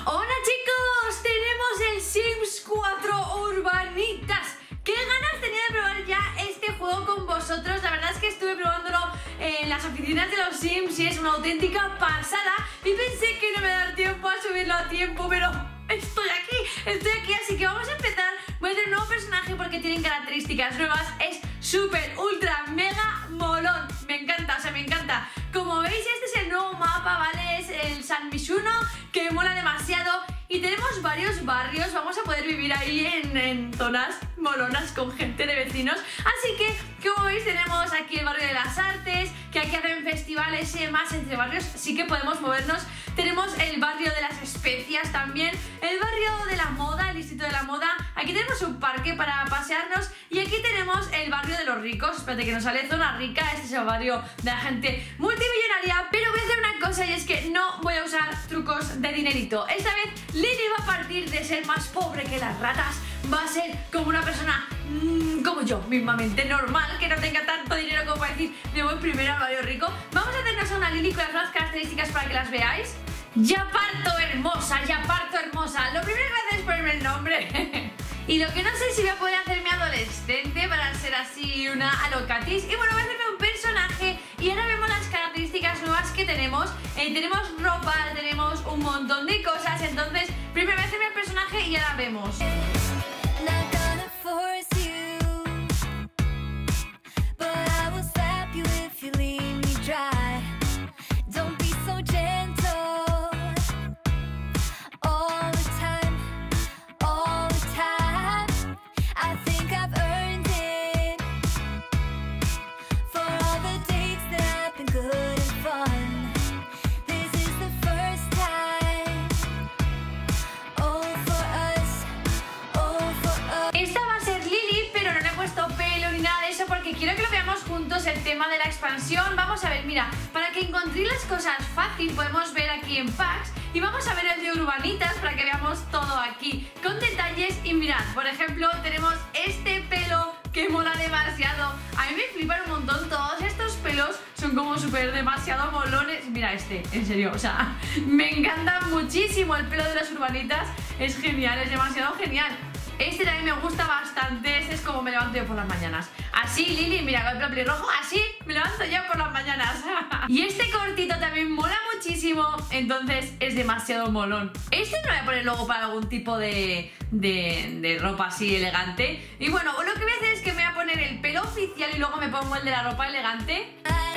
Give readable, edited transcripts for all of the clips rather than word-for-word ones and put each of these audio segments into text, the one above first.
Hola chicos, tenemos el Sims 4 Urbanitas. ¿Qué ganas tenía de probar ya este juego con vosotros? La verdad es que estuve probándolo en las oficinas de los Sims y es una auténtica pasada. Y pensé que no me iba a dar tiempo a subirlo a tiempo, pero estoy aquí, así que vamos a empezar. Voy a hacer un nuevo personaje porque tienen características nuevas. Es súper, ultra, mega molón. Me encanta, o sea, me encanta. Como veis, este es el nuevo mapa, ¿vale? Es el San Misuno, que mola demasiado. Y tenemos varios barrios, vamos a poder vivir ahí en zonas molonas con gente de vecinos. Así que, como veis, tenemos aquí el barrio de las artes, que aquí hacen festivales y demás entre barrios, sí que podemos movernos. Tenemos el barrio de las especias también, el barrio de la moda, el distrito de la moda. Aquí tenemos un parque para pasearnos y aquí tenemos el barrio de los ricos. Espérate que nos sale zona rica, este es el barrio de la gente multimillonaria. Pero voy a hacer una cosa y es que no voy a usar trucos de dinerito. Esta vez Lily va a partir de ser más pobre que las ratas. Va a ser como una persona como yo, mismamente normal, que no tenga tanto dinero como para decir me voy primero al barrio rico. Vamos a hacernos a una Lily con las nuevas características para que las veáis. Ya parto hermosa, ya parto hermosa. Lo primero que voy a hacer es ponerme el nombre. Y lo que no sé si voy a poder hacerme adolescente para ser así una alocatis. Y bueno, voy a hacerme un personaje y ahora vemos las características nuevas que tenemos. Tenemos ropa, tenemos un montón de cosas. Entonces, primero voy a hacerme el personaje y ahora vemos. Quiero que lo veamos juntos el tema de la expansión. Vamos a ver, mira, para que encontréis las cosas fácil podemos ver aquí en packs y vamos a ver el de Urbanitas para que veamos todo aquí con detalles. Y mirad, por ejemplo, tenemos este pelo que mola demasiado. A mí me flipan un montón, todos estos pelos son como súper demasiado molones. Mira este, en serio, o sea, me encanta muchísimo el pelo de las Urbanitas. Es genial, es demasiado genial. Este también me gusta bastante, este es como me levanto yo por las mañanas. Así, Lily, mira, con el pelo pelirrojo, así me levanto yo por las mañanas. Y este cortito también mola muchísimo, entonces es demasiado molón. Este me lo voy a poner luego para algún tipo de ropa así elegante. Y bueno, lo que voy a hacer es que me voy a poner el pelo oficial y luego me pongo el de la ropa elegante.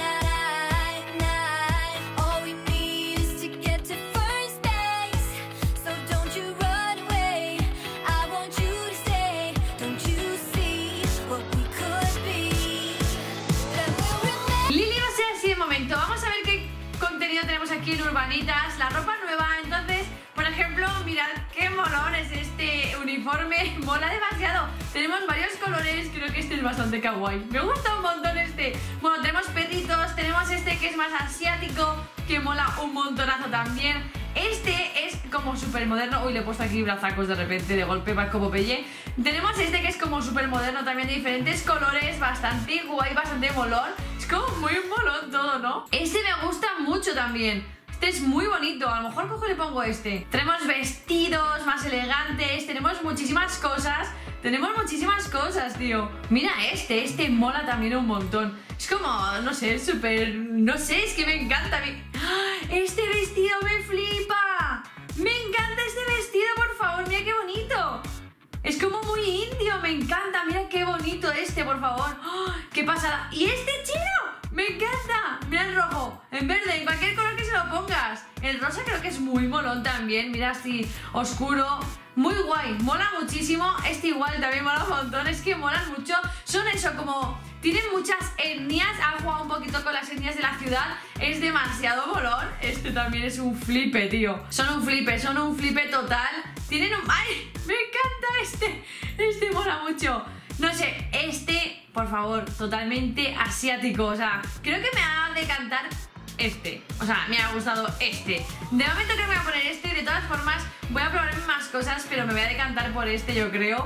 Vamos a ver qué contenido tenemos aquí en Urbanitas. La ropa nueva, entonces, por ejemplo, mirad qué molón es este uniforme. Mola demasiado. Tenemos varios colores, creo que este es bastante kawaii. Me gusta un montón este. Bueno, tenemos perritos, tenemos este que es más asiático, que mola un montonazo también. Este es como súper moderno. Uy, le he puesto aquí brazacos de repente, de golpe, va como Pelle. Tenemos este que es como súper moderno también, de diferentes colores, bastante guay, bastante molón. Es como muy molón todo, ¿no? Este me gusta mucho también. Este es muy bonito, a lo mejor cojo y le pongo este. Tenemos vestidos más elegantes, tenemos muchísimas cosas. Tenemos muchísimas cosas, tío. Mira este mola también un montón. Es como, no sé, súper... No sé, es que me encanta. Este vestido me flipa. Me encanta este vestido, por favor, mira qué bonito. Es como muy indio, me encanta. Mira qué bonito este, por favor. ¡Qué pasada! ¿Y este chino? ¡Me encanta! Mira el rojo, en verde, en cualquier color que se lo pongas. El rosa creo que es muy molón también. Mira así, oscuro. Muy guay, mola muchísimo. Este igual también mola un montón. Es que molan mucho. Son eso, como... Tienen muchas etnias. Han jugado un poquito con las etnias de la ciudad. Es demasiado molón. Este también es un flipe, tío. Son un flipe total. Tienen un... ¡Ay! Me encanta este. Este mola mucho. No sé, este, por favor, totalmente asiático. O sea, creo que me va a decantar este. O sea, me ha gustado este. De momento creo que me voy a poner este. De todas formas, voy a probar más cosas, pero me voy a decantar por este, yo creo.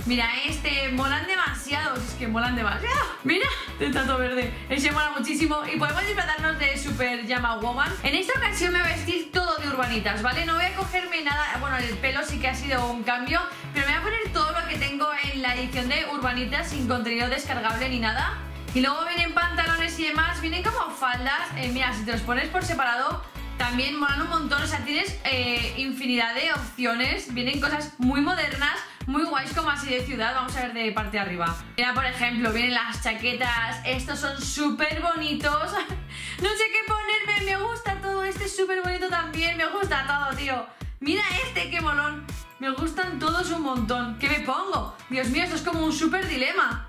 Mira, molan demasiado. Es que molan demasiado. Mira, tetrato verde. Ese mola muchísimo. Y podemos disfrazarnos de Super Llama Woman. En esta ocasión me voy a vestir todo de urbanitas, ¿vale? No voy a cogerme nada. Bueno, el pelo sí que ha sido un cambio, pero me voy a poner todo lo que tengo en la edición de urbanitas sin contenido descargable ni nada. Y luego vienen pantalones y demás. Vienen como faldas. Mira, si te los pones por separado también molan un montón. O sea, tienes infinidad de opciones. Vienen cosas muy modernas, muy guays, como así de ciudad. Vamos a ver de parte de arriba. Mira, por ejemplo, vienen las chaquetas. Estos son súper bonitos. No sé qué ponerme. Me gusta todo. Este es súper bonito también. Me gusta todo, tío. Mira qué molón. Me gustan todos un montón. ¿Qué me pongo? Dios mío, esto es como un súper dilema.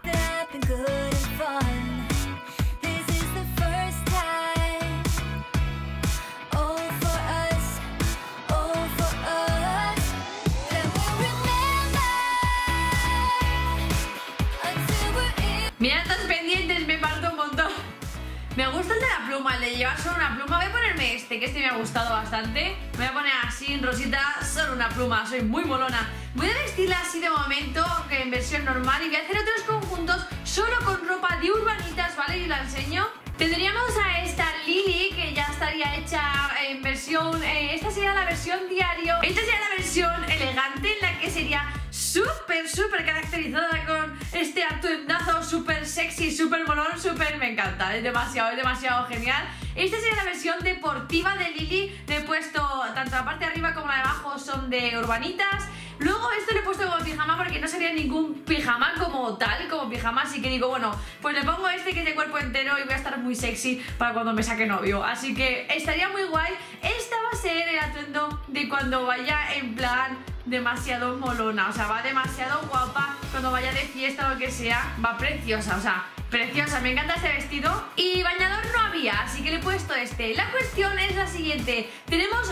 Mira estos pendientes, me parto un montón. Me gusta el de la pluma, el de llevar solo una pluma. Voy a ponerme que me ha gustado bastante. Me voy a poner así en rosita, solo una pluma. Soy muy molona. Voy a vestirla así de momento, que en versión normal. Y voy a hacer otros conjuntos solo con ropa de urbanitas, ¿vale? Y la enseño. Tendríamos a esta Lily, que ya estaría hecha en versión... esta sería la versión diario. Esta sería la versión elegante, en la que sería súper caracterizada con este atuendazo súper sexy, súper molón, súper... Me encanta, es demasiado genial. Esta sería la versión deportiva de Lily. Le he puesto tanto la parte de arriba como la de abajo son de urbanitas. Luego esto le he puesto como pijama porque no sería ningún pijama como tal, como pijama, así que digo, bueno, pues le pongo que es de cuerpo entero y voy a estar muy sexy para cuando me saque novio, así que estaría muy guay. Esta va a ser el atuendo de cuando vaya en plan demasiado molona, o sea, va demasiado guapa cuando vaya de fiesta o lo que sea, va preciosa, o sea, preciosa, me encanta este vestido. Y bañador no había, así que le he puesto este. La cuestión es la siguiente, tenemos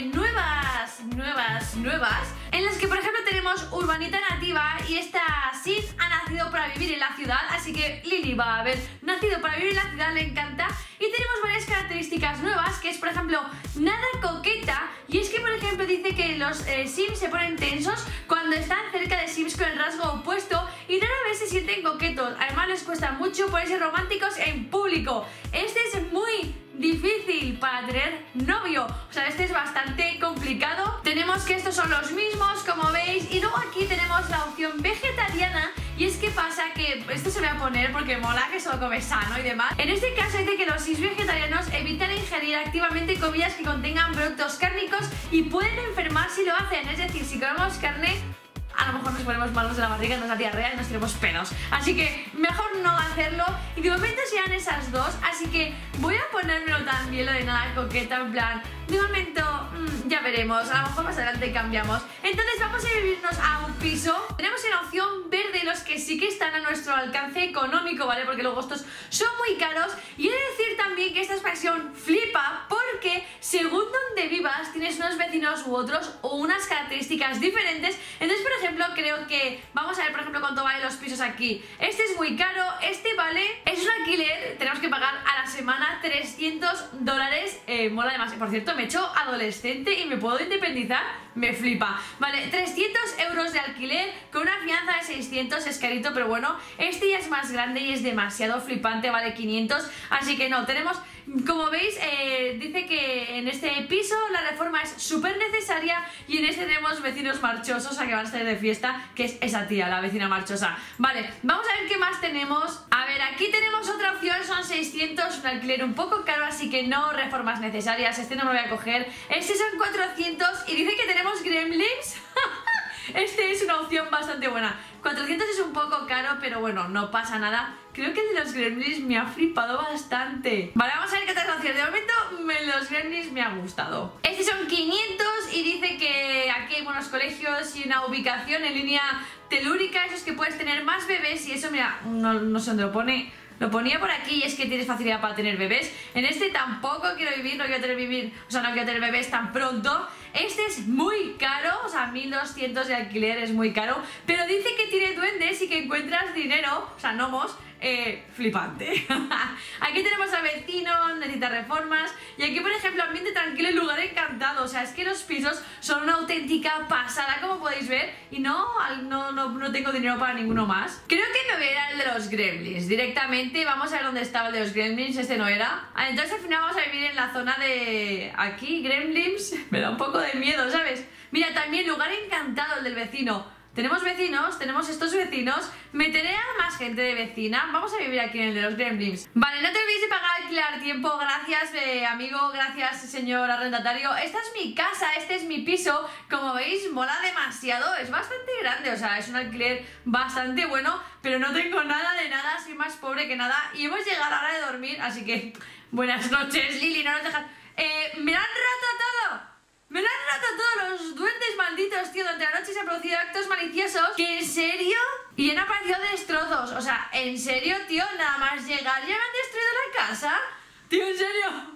nuevas, en las que por ejemplo tenemos urbanita nativa y esta Sid ha nacido para vivir en la ciudad, así que Lily va a haber nacido para vivir en la ciudad, le encanta. Y tenemos varias características nuevas, que es por ejemplo nada coqueta, y es que por ejemplo dice que los Sims se ponen tensos cuando están cerca de Sims con el rasgo opuesto y rara vez se sienten coquetos. Además les cuesta mucho ponerse románticos en público. Este es muy difícil para tener novio, o sea, este es bastante complicado. Tenemos que estos son los mismos, como veis, y luego aquí tenemos la opción vegetariana. Y es que pasa que esto se voy a poner porque mola, que solo come sano y demás. En este caso dice que los Sims vegetarianos evitan ingerir activamente comidas que contengan productos cárnicos y pueden enfermar si lo hacen. Es decir, si comemos carne, a lo mejor nos ponemos malos de la barriga, nos da diarrea y nos tiramos pedos. Así que mejor no hacerlo. Y de momento serán esas dos. Así que voy a ponérmelo también, lo de nada coqueta, en plan, de momento ya veremos. A lo mejor más adelante cambiamos. Entonces vamos a vivirnos a un piso. Tenemos en opción verde los que sí que están a nuestro alcance económico, ¿vale? Porque luego estos son muy caros. Y he de decir también que esta expansión flipa porque según donde vivas tienes unos vecinos u otros o unas características diferentes. Entonces, por ejemplo, creo que vamos a ver, por ejemplo, cuánto valen los pisos aquí. Este es muy caro, este vale, es un alquiler, tenemos que pagar a la semana $300. Mola demasiado. Por cierto, me he hecho adolescente y me puedo independizar, me flipa. Vale, 300 euros de alquiler con una fianza de 600, es carito, pero bueno, este ya es más grande y es demasiado flipante, vale 500, así que no, tenemos... Como veis, dice que en este piso la reforma es súper necesaria y en este tenemos vecinos marchosos, a que van a estar de fiesta, que es esa tía, la vecina marchosa. Vale, vamos a ver qué más tenemos. A ver, aquí tenemos otra opción, son 600, un alquiler un poco caro, así que no reformas necesarias, este no me lo voy a coger. Este son 400 y dice que tenemos gremlins. Este es una opción bastante buena. 400 es un poco caro, pero bueno, no pasa nada. Creo que el de los gremlins me ha flipado bastante. Vale, vamos a ver qué otras opciones. De momento, los gremlins me ha gustado. Estos son 500 y dice que aquí hay buenos colegios y una ubicación en línea telúrica. Eso es que puedes tener más bebés y eso, mira, no sé dónde lo pone. Lo ponía por aquí y es que tienes facilidad para tener bebés. En este tampoco quiero vivir, no quiero tener bebés tan pronto. Este es muy caro, o sea, 1200 de alquiler es muy caro. Pero dice que tiene duendes y que encuentras dinero, o sea, gnomos, flipante. Aquí tenemos al vecino, necesita reformas. Y aquí, por ejemplo, ambiente tranquilo y lugar encantado. O sea, es que los pisos son una auténtica pasada, como podéis ver. Y no tengo dinero para ninguno más. Creo que me voy a ir al de los gremlins directamente. Vamos a ver dónde estaba el de los gremlins. Este no era. Entonces al final vamos a vivir en la zona de... aquí, gremlins. Me da un poco de miedo, ¿sabes? Mira, también lugar encantado el del vecino. Tenemos vecinos, tenemos estos vecinos. Meteré a más gente de vecina. Vamos a vivir aquí en el de los gremlins. Vale, no te olvides de pagar alquiler tiempo. Gracias, amigo, gracias, señor arrendatario. Esta es mi casa, este es mi piso. Como veis, mola demasiado. Es bastante grande, o sea, es un alquiler bastante bueno. Pero no tengo nada de nada, soy más pobre que nada. Y hemos llegado a la hora de dormir, así que... buenas noches, Lili, no nos dejas... ¡me lo han roto todo! ¡Me lo han roto todos los duendes malditos, tío! Durante la noche se han producido actos maliciosos. ¿Que en serio? Y han aparecido destrozos. O sea, ¿en serio, tío? Nada más llegar, ¿ya me han destruido la casa? Tío, ¿en serio?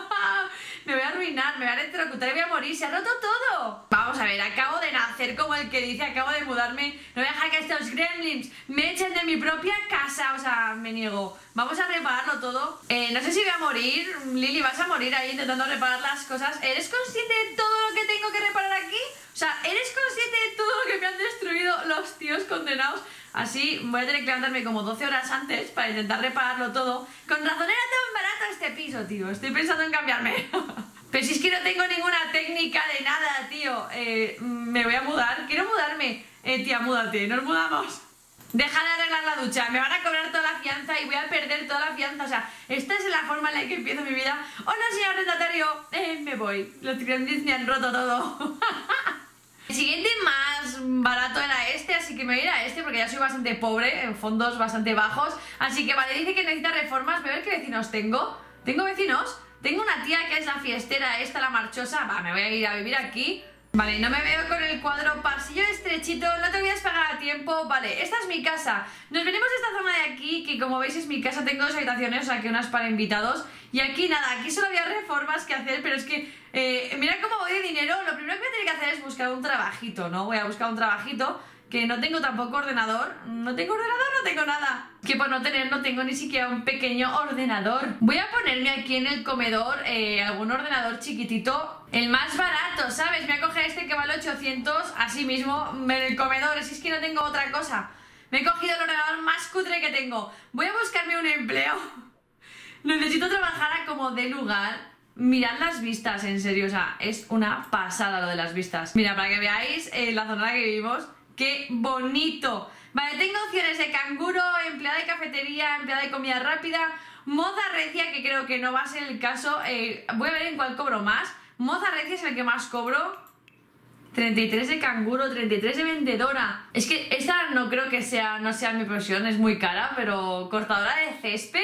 Me voy a arruinar, me voy a electrocutar y voy a morir. ¡Se ha roto todo! Vamos a ver, acabo de nacer como el que dice, acabo de mudarme. No voy a dejar que estos gremlins me echen de mi propia casa. O sea, me niego. Vamos a repararlo todo. No sé si voy a morir. Lili, vas a morir ahí intentando reparar las cosas. ¿Eres consciente de todo lo que tengo que reparar aquí? O sea, ¿eres consciente de todo lo que me han destruido los tíos condenados? Así voy a tener que levantarme como 12 horas antes para intentar repararlo todo. Con razón era tan barato este piso, tío. Estoy pensando en cambiarme. Pero si es que no tengo ninguna técnica de nada, tío. Me voy a mudar. Quiero mudarme. Tía, múdate. Nos mudamos. Deja de arreglar la ducha. Me van a cobrar toda la fianza y voy a perder toda la fianza. O sea, esta es la forma en la que empiezo mi vida. Hola, señor arrendatario. Me voy. Los gremlins me han roto todo. El siguiente más barato era este, así que me voy a ir a este porque ya soy bastante pobre, en fondos bastante bajos. Así que vale, dice que necesita reformas. Voy a ver qué vecinos tengo. ¿Tengo vecinos? Tengo una tía que es la fiestera esta, la marchosa. Va, me voy a ir a vivir aquí. Vale, no me veo con el cuadro pasillo estrechito, no te olvides pagar a tiempo. Vale, esta es mi casa. Nos venimos de esta zona de aquí, que como veis es mi casa, tengo 2 habitaciones, o sea que unas para invitados. Y aquí nada, aquí solo había reformas que hacer, pero es que mira cómo voy de dinero. Lo primero que voy a tener que hacer es buscar un trabajito, ¿no? Voy a buscar un trabajito, que no tengo tampoco ordenador. No tengo ordenador, no tengo nada. Que por no tener no tengo ni siquiera un pequeño ordenador. Voy a ponerme aquí en el comedor algún ordenador chiquitito. El más barato, ¿sabes? Me voy a coger este que vale 800, así mismo, en el comedor. Si es que no tengo otra cosa. Me he cogido el ordenador más cutre que tengo. Voy a buscarme un empleo. Necesito trabajar como de lugar. Mirad las vistas, en serio, o sea, es una pasada lo de las vistas. Mira, para que veáis la zona en la que vivimos. ¡Qué bonito! Vale, tengo opciones de canguro, empleada de cafetería, empleada de comida rápida, moza recia, que creo que no va a ser el caso. Voy a ver en cuál cobro más. Moza recia es el que más cobro. 33 de canguro, 33 de vendedora. Es que esta no creo que no sea mi profesión, es muy cara, pero cortadora de césped.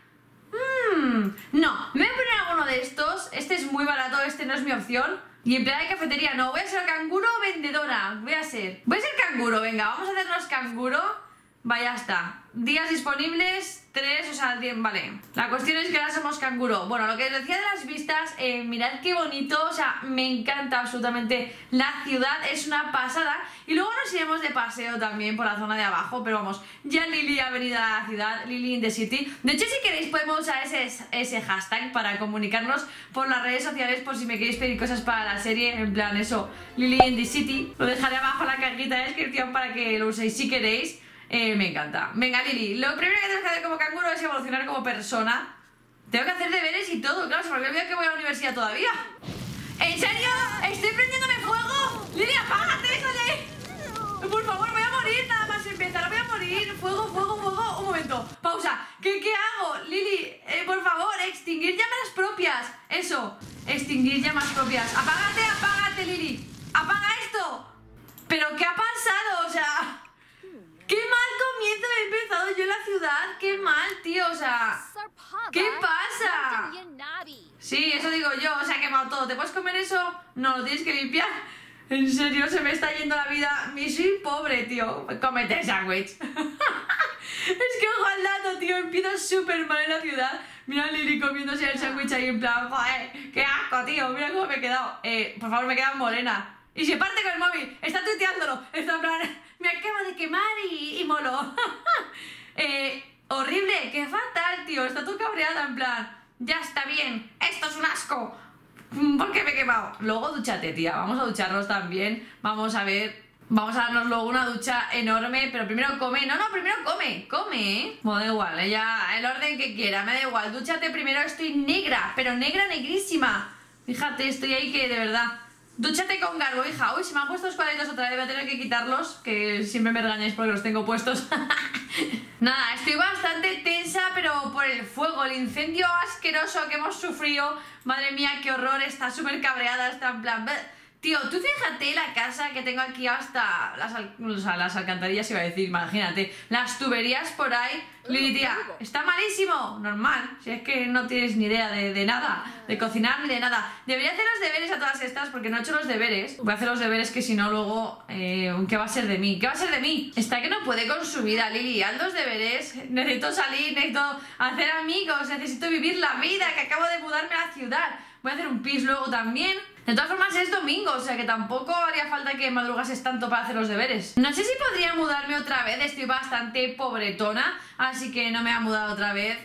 No, me voy a poner alguno de estos. Este es muy barato, este no es mi opción. Y empleada de cafetería, no, voy a ser canguro o vendedora. Voy a ser canguro, venga, vamos a hacernos canguro. Vaya, está. Días disponibles, 3, o sea, 10, vale. La cuestión es que ahora somos canguro. Bueno, lo que os decía de las vistas, mirad qué bonito, o sea, me encanta absolutamente la ciudad, es una pasada. Y luego nos iremos de paseo también por la zona de abajo, pero vamos, ya Lili ha venido a la ciudad, Lili in the City. De hecho, si queréis podemos usar ese hashtag para comunicarnos por las redes sociales, por si me queréis pedir cosas para la serie, en plan eso, Lili in the City. Lo dejaré abajo en la cajita de descripción para que lo uséis si queréis. Me encanta. Venga, Lili, lo primero que tengo que hacer como canguro es evolucionar como persona. Tengo que hacer deberes y todo, claro, se me olvidó que voy a la universidad todavía. ¿En serio? ¿Estoy prendiéndome fuego? Lili, apágate eso de ahí. Por favor, voy a morir nada más empezar, voy a morir. Fuego, fuego, fuego. Un momento, pausa. ¿Qué hago? Lili, por favor, extinguir llamas propias. Eso, extinguir llamas propias. Apágate, Lili. Apaga esto. ¿Pero qué ha pasado? O sea... ¡qué mal comienzo he empezado yo en la ciudad! ¡Qué mal, tío! O sea... ¿qué pasa? Sí, eso digo yo. O sea, ha quemado todo. ¿Te puedes comer eso? No, lo tienes que limpiar. En serio, se me está yendo la vida. Soy pobre, tío. Cómete el sándwich. Es que ojo al dato, tío. Empiezo súper mal en la ciudad. Mira a Lili comiéndose el sándwich ahí en plan... joder, qué asco, tío. Mira cómo me he quedado. Por favor, me he quedado morena. Y se parte con el móvil. Está tuiteándolo. Está en plan... me acabo de quemar y molo. horrible, qué fatal, tío. Está todo cabreada, en plan, ya está bien, esto es un asco. ¿Por qué me he quemado? Luego dúchate, tía, vamos a ducharnos también. Vamos a ver, vamos a darnos luego una ducha enorme. Pero primero come, no, primero come, ¿eh? Bueno, da igual, ella, el orden que quiera, me da igual. Dúchate primero, estoy negra, pero negra, negrísima. Fíjate, estoy ahí que de verdad. Dúchate con garbo, hija. Uy, se me han puesto los cuadritos otra vez, voy a tener que quitarlos, que siempre me regañáis porque los tengo puestos. Nada, estoy bastante tensa, pero por el fuego, el incendio asqueroso que hemos sufrido. Madre mía, qué horror, está súper cabreada, está en plan... Tío, tú fíjate la casa que tengo aquí hasta las alcantarillas, iba a decir, imagínate, las tuberías por ahí. Lili, tía, está malísimo, normal, si es que no tienes ni idea de nada, de cocinar ni de nada. Debería hacer los deberes a todas estas porque no he hecho los deberes. Voy a hacer los deberes que si no luego, ¿qué va a ser de mí? ¿Qué va a ser de mí? Está que no puede con su vida, Lili, haz los deberes, necesito salir, necesito hacer amigos, necesito vivir la vida, que acabo de mudarme a la ciudad. Voy a hacer un pis luego también. De todas formas es domingo, o sea que tampoco haría falta que madrugases tanto para hacer los deberes. No sé si podría mudarme otra vez, estoy bastante pobretona, así que no me voy a mudar otra vez.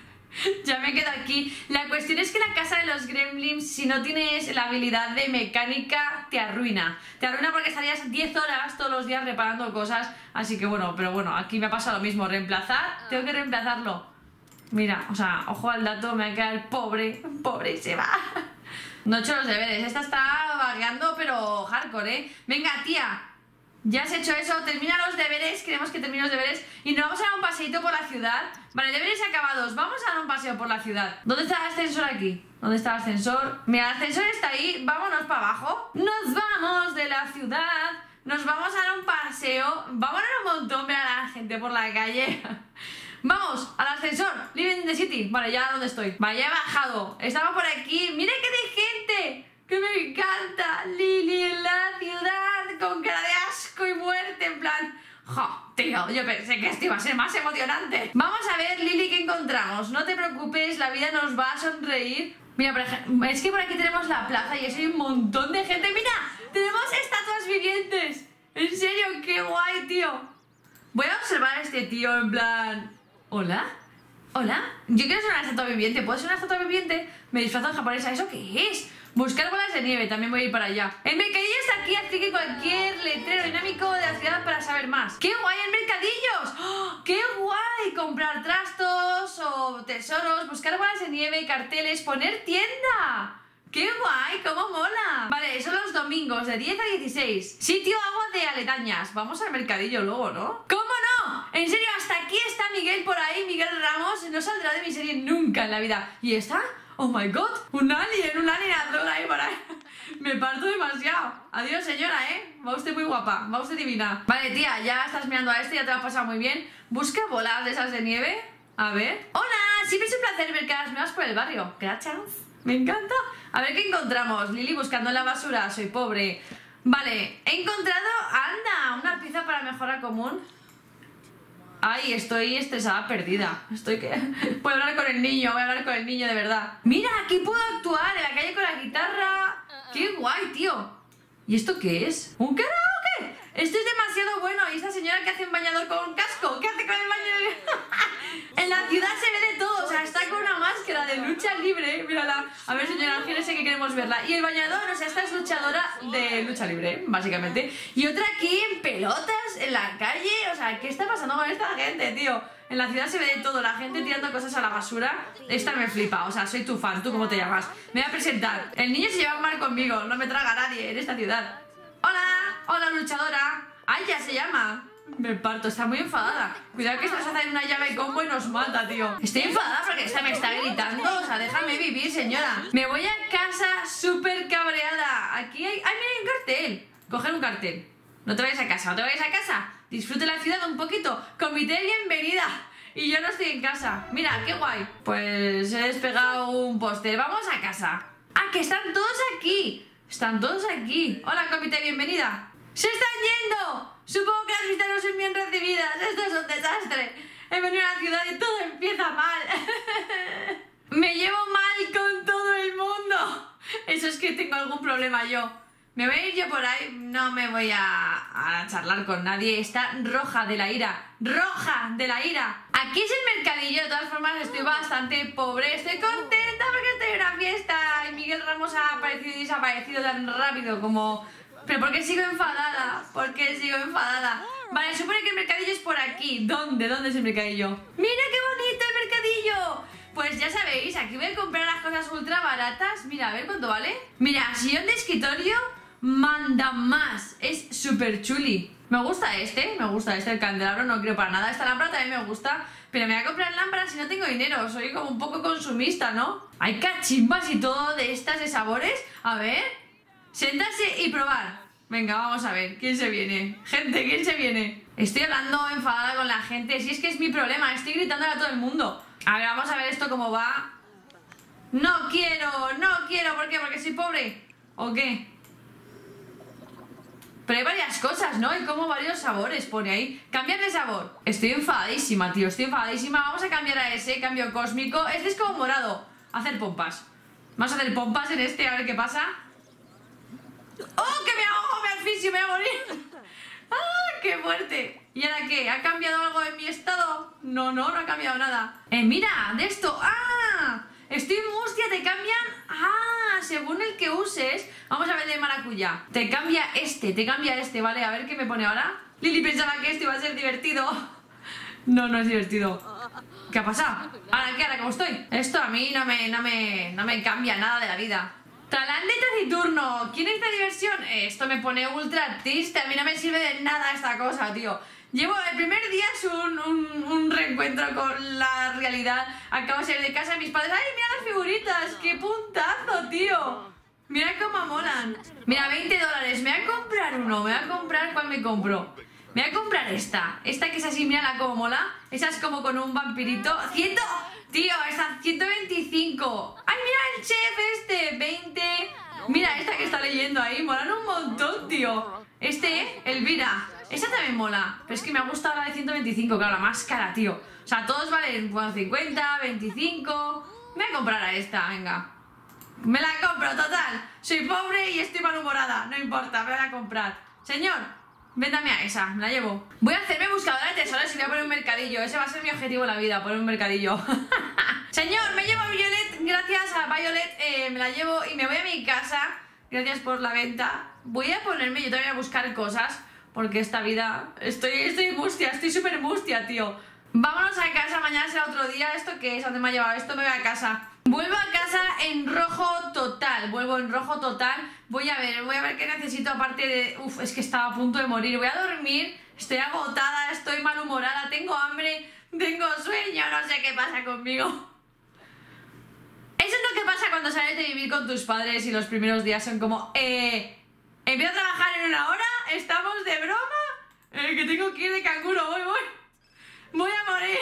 Ya me quedo aquí. La cuestión es que la casa de los gremlins, si no tienes la habilidad de mecánica, te arruina. Te arruina porque estarías 10 horas todos los días reparando cosas. Así que bueno, pero bueno, aquí me pasa lo mismo. Reemplazar, tengo que reemplazarlo. Mira, o sea, ojo al dato, me va a quedar pobre y se va. No he hecho los deberes, esta está vagueando pero hardcore, ¿eh? Venga, tía, ya has hecho eso, termina los deberes, queremos que termine los deberes y nos vamos a dar un paseíto por la ciudad. Vale, deberes acabados, vamos a dar un paseo por la ciudad. ¿Dónde está el ascensor aquí? ¿Dónde está el ascensor? Mira, el ascensor está ahí, vámonos para abajo. Nos vamos de la ciudad, nos vamos a dar un paseo, vamos a dar un montón, ver a la gente por la calle. Vamos, al ascensor, Living in the City. Vale, ya donde estoy. Vale, ya he bajado. Estamos por aquí. ¡Mira qué de gente! ¡Que me encanta! Lili en la ciudad, con cara de asco y muerte, en plan... ¡Jo, tío! Yo pensé que esto iba a ser más emocionante. Vamos a ver, Lili, qué encontramos. No te preocupes, la vida nos va a sonreír. Mira, por ejemplo, es que por aquí tenemos la plaza y hay un montón de gente. ¡Mira! ¡Tenemos estatuas vivientes! En serio, qué guay, tío. Voy a observar a este tío en plan... ¿Hola? ¿Hola? Yo quiero ser una estatua viviente. ¿Puedo ser una estatua viviente? Me disfrazo de japonesa. ¿Eso qué es? Buscar bolas de nieve. También voy a ir para allá. El mercadillo está aquí, así que cualquier letrero dinámico de la ciudad para saber más. ¡Qué guay el mercadillos! ¡Oh, qué guay! Comprar trastos o tesoros, buscar bolas de nieve, carteles, poner tienda. ¡Qué guay! ¡Cómo mola! Vale, son los domingos de 10 a 16. Sitio agua de aledañas. Vamos al mercadillo luego, ¿no? ¿Cómo no? En serio, hasta aquí está Miguel por ahí, Miguel Ramos. No saldrá de mi serie nunca en la vida. ¿Y está? ¡Oh my god! Un alien azul ahí por ahí. Me parto demasiado. Adiós, señora, ¿eh? Va usted muy guapa, va usted divina. Vale, tía, ya estás mirando a este, ya te lo has pasado muy bien. Busca bolas de esas de nieve. A ver. ¡Hola! Siempre es un placer ver caras nuevas por el barrio. Gracias. Me encanta. A ver qué encontramos. Lili buscando en la basura. Soy pobre. Vale, he encontrado... ¡Anda! Una pieza para mejora común. Ay, estoy estresada, perdida. Estoy que... Voy a hablar con el niño, de verdad. Mira, aquí puedo actuar en la calle con la guitarra. ¡Qué guay, tío! ¿Y esto qué es? ¿Un karaoke? Esto es demasiado bueno. ¿Y esta señora que hace un bañador con un casco? ¿Qué hace con el bañador? En la ciudad se ve de todo. O sea, está con una máscara de lucha libre. Mírala. A ver, señora, imagínese que queremos verla. Y el bañador, o sea, esta es luchadora de lucha libre, básicamente. Y otra aquí en pelotas, en la calle. O sea, ¿qué está pasando con esta gente, tío? En la ciudad se ve de todo, la gente tirando cosas a la basura. Esta me flipa, o sea, soy tu fan. ¿Tú cómo te llamas? Me voy a presentar. El niño se lleva mal conmigo, no me traga nadie en esta ciudad. ¡Hola! ¡Hola, luchadora! ¡Ay, ya se llama! Me parto, está muy enfadada. Cuidado que esta se hace una llave combo y nos mata, tío. Estoy enfadada porque esta me está gritando. O sea, déjame vivir, señora. Me voy a casa súper cabreada. Aquí hay... ¡Ay, mira, hay un cartel! Coger un cartel. No te vayas a casa, no te vayas a casa. Disfrute la ciudad un poquito. Comité de bienvenida. Y yo no estoy en casa. Mira, qué guay. Pues he despegado un póster. Vamos a casa. ¡Ah, que están todos aquí! Están todos aquí. Hola, comité de bienvenida. ¡Se están yendo! Supongo que las visitas no son bien recibidas. Esto es un desastre. He venido a la ciudad y todo empieza mal. Me llevo mal con todo el mundo. Eso es que tengo algún problema yo. Me voy a ir yo por ahí. No me voy a charlar con nadie. Está roja de la ira. ¡Roja de la ira! Aquí es el mercadillo, de todas formas estoy bastante pobre. Estoy contenta porque estoy en una fiesta y Miguel Ramos ha aparecido y desaparecido tan rápido como... ¿Pero por qué sigo enfadada? ¿Por qué sigo enfadada? Vale, supone que el mercadillo es por aquí. ¿Dónde? ¿Dónde es el mercadillo? ¡Mira qué bonito el mercadillo! Pues ya sabéis, aquí voy a comprar las cosas ultra baratas. Mira, a ver cuánto vale. Mira, sillón de escritorio manda más. Es súper chuli. Me gusta el candelabro, no quiero para nada. Esta lámpara también me gusta, pero me voy a comprar lámparas si no tengo dinero. Soy como un poco consumista, ¿no? Hay cachimbas y todo de estas de sabores. A ver, sentarse y probar. Venga, vamos a ver, ¿quién se viene? Gente, ¿quién se viene? Estoy hablando enfadada con la gente. Si es que es mi problema, estoy gritándole a todo el mundo. A ver, vamos a ver esto cómo va. No quiero, ¿por qué? ¿Porque soy pobre? ¿O qué? Pero hay varias cosas, ¿no? Hay como varios sabores, pone ahí. Cambiar de sabor. Estoy enfadadísima, tío, estoy enfadadísima. Vamos a cambiar a ese, cambio cósmico. Este es como morado. Hacer pompas. Vamos a hacer pompas en este, a ver qué pasa. ¡Oh, que me ahogo, me asfixio, me voy a morir! ¡Ah, qué fuerte! ¿Y ahora qué? ¿Ha cambiado algo en mi estado? No ha cambiado nada. Mira, de esto. ¡Ah! Estoy mustia, te cambian... ¡Ah! Según el que uses... Vamos a ver de maracuyá. Te cambia este, ¿vale? A ver qué me pone ahora. Lili pensaba que esto iba a ser divertido. No es divertido. ¿Qué ha pasado? ¿Ahora qué? ¿Ahora cómo estoy? Esto a mí no me cambia nada de la vida. Talán de taciturno. ¿Quién es de diversión? Esto me pone ultra triste. A mí no me sirve de nada esta cosa, tío. Llevo el primer día es un reencuentro con la realidad. Acabo de salir de casa de mis padres. ¡Ay, mira las figuritas! ¡Qué puntazo, tío! Mira cómo molan. Mira, 20 dólares. Me voy a comprar uno. Me voy a comprar... ¿Cuál me compro? Me voy a comprar esta. Esta que es así, mírala cómo mola. Esa es como con un vampirito. ¡100! Tío, está 125. ¡Ay, mira el chef este! 20. Mira esta que está leyendo ahí. Molan un montón, tío. Elvira. Esa también mola. Pero es que me ha gustado la de 125, claro, la más cara, tío. O sea, todos valen 50, 25. Me voy a comprar a esta, venga. Me la compro, total. Soy pobre y estoy malhumorada. No importa, me voy a comprar. Señor, véndame a esa, me la llevo. Voy a hacerme buscadora de tesoros y voy a poner un mercadillo. Ese va a ser mi objetivo en la vida, poner un mercadillo. Señor, me llevo a Violet. Gracias a Violet, me la llevo y me voy a mi casa. Gracias por la venta. Voy a ponerme yo también a buscar cosas, porque esta vida... Estoy mustia, estoy súper mustia, tío. Vámonos a casa, mañana será otro día. ¿Esto qué es? ¿A dónde me ha llevado esto? Me voy a casa. Vuelvo a casa en rojo total. Vuelvo en rojo total. Voy a ver qué necesito aparte de... Uf, es que estaba a punto de morir. Voy a dormir. Estoy agotada, estoy malhumorada, tengo hambre, tengo sueño, no sé qué pasa conmigo. Eso es lo que pasa cuando sales de vivir con tus padres y los primeros días son como... empiezo a trabajar en 1 hora, ¿estamos de broma? Que tengo que ir de canguro, voy a morir.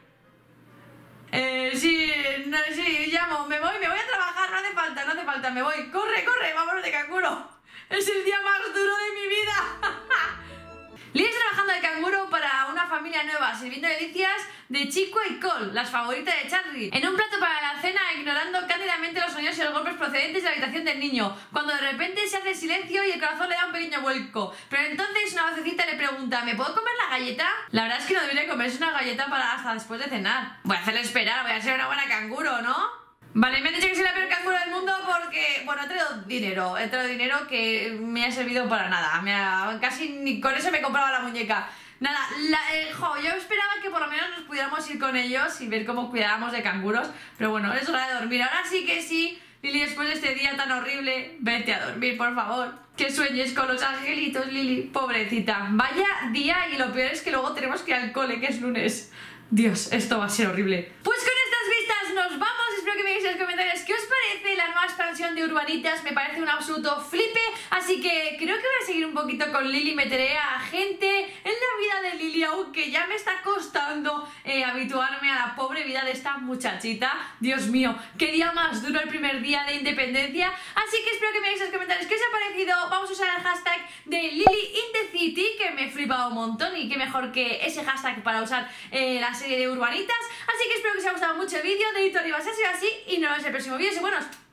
Sí, llamo, me voy a trabajar, no hace falta, me voy. Corre, vámonos de canguro. Es el día más duro de mi vida. Lili está trabajando de canguro para una familia nueva, sirviendo delicias de Chico y Cole, las favoritas de Charlie, en un plato para la cena, ignorando cándidamente los sonidos y los golpes procedentes de la habitación del niño, cuando de repente se hace silencio y el corazón le da un pequeño vuelco. Pero entonces una vocecita le pregunta: ¿me puedo comer la galleta? La verdad es que no debería comerse una galleta para hasta después de cenar. Voy a hacerle esperar, voy a ser una buena canguro, ¿no? Vale, me han dicho que soy la peor canguro del mundo porque, bueno, he traído dinero que me ha servido para nada. Casi ni con eso me compraba la muñeca. Nada, yo esperaba que por lo menos nos pudiéramos ir con ellos y ver cómo cuidábamos de canguros. Pero bueno, es hora de dormir. Ahora sí que sí, Lili, después de este día tan horrible, vete a dormir, por favor. Que sueñes con los angelitos, Lili, pobrecita. Vaya día, y lo peor es que luego tenemos que ir al cole, que es lunes. Dios, esto va a ser horrible. Pues con estas vistas nos vamos. Espero que me digáis en los comentarios qué os parece la nueva expansión de Urbanitas. Me parece un absoluto flipe, así que creo que voy a seguir un poquito con Lili. Meteré a gente en la vida de Lili, aunque ya me está costando habituarme a la pobre vida de esta muchachita. Dios mío, qué día más duro el primer día de independencia. Así que espero que me digáis en los comentarios qué os ha parecido. Vamos a usar el hashtag de LiliInTheCity, que me he flipado un montón, y qué mejor que ese hashtag para usar la serie de Urbanitas. Así que espero que os haya gustado mucho el vídeo. Dedito arriba si ha sido así, y nos vemos en el próximo vídeo. Y buenos.